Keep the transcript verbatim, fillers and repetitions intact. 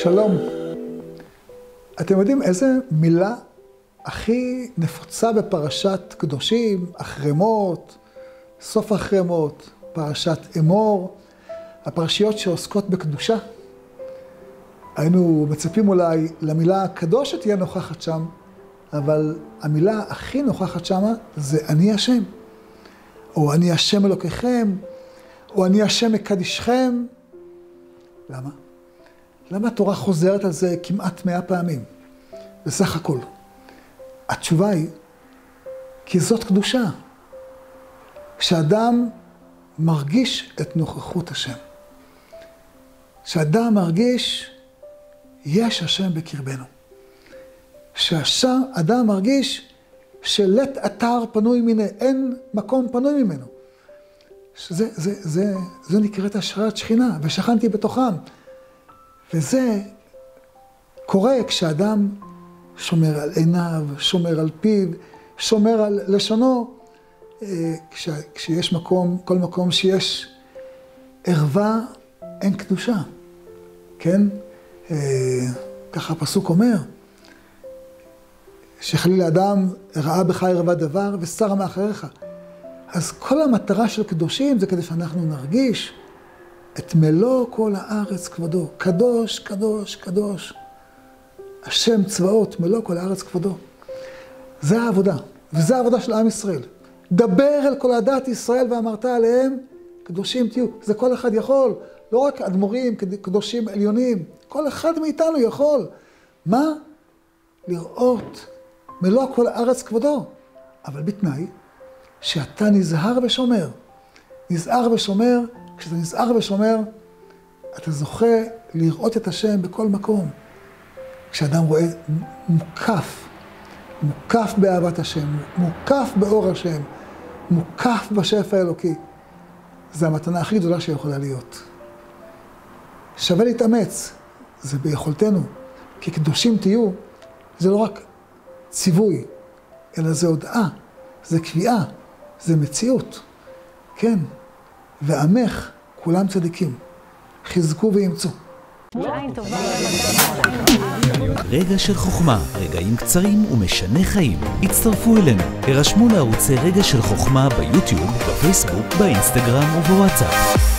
שלום. אתם יודעים איזה מילה הכי נפוצה בפרשת קדושים, אחרמות, סוף אחרמות, פרשת אמור, הפרשיות שעוסקות בקדושה? היינו מצפים אולי למילה הקדוש שתהיה נוכחת שם, אבל המילה הכי נוכחת שם זה אני השם, או אני השם אלוקיכם, או אני השם מקדישכם. למה? למה התורה חוזרת על זה כמעט מאה פעמים? בסך הכל. התשובה היא, כי זאת קדושה. כשאדם מרגיש את נוכחות השם. כשאדם מרגיש, יש השם בקרבנו. כשאדם מרגיש שלט אתר פנוי מיני, אין מקום פנוי ממנו. שזה, זה, זה, זה נקראת השראת שכינה, ושכנתי בתוכם. וזה קורה כשאדם שומר על עיניו, שומר על פיו, שומר על לשונו. כש, כשיש מקום, כל מקום שיש ערווה, אין קדושה. כן? ככה הפסוק אומר, שחלילה אדם ראה בך ערווה דבר וסרה מאחריך. אז כל המטרה של קדושים זה כדי שאנחנו נרגיש את מלוא כל הארץ כבודו. קדוש, קדוש, קדוש. השם צבאות, מלוא כל הארץ כבודו. זה העבודה, וזה העבודה של עם ישראל. דבר אל כל עדת ישראל ואמרת עליהם, קדושים תהיו. זה כל אחד יכול, לא רק אדמו"רים, קדושים עליונים. כל אחד מאיתנו יכול. מה? לראות מלוא כל הארץ כבודו. אבל בתנאי שאתה נזהר ושומר. נזהר ושומר, כשאתה נזהר ושומר, אתה זוכה לראות את השם בכל מקום. כשאדם רואה מוקף, מוקף באהבת השם, מוקף באור השם, מוקף בשפע האלוקי, זה המתנה הכי גדולה שיכולה להיות. שווה להתאמץ, זה ביכולתנו, כי קדושים תהיו, זה לא רק ציווי, אלא זה הודעה, זה קביעה, זה מציאות, כן. ועמך כולם צדיקים, חזקו וימצאו. רגע של חוכמה, רגעים קצרים ומשנה חיים. הצטרפו אלינו, הרשמו לערוצי רגע של חוכמה ביוטיוב, בפייסבוק, באינסטגרם ובוואטסאפ.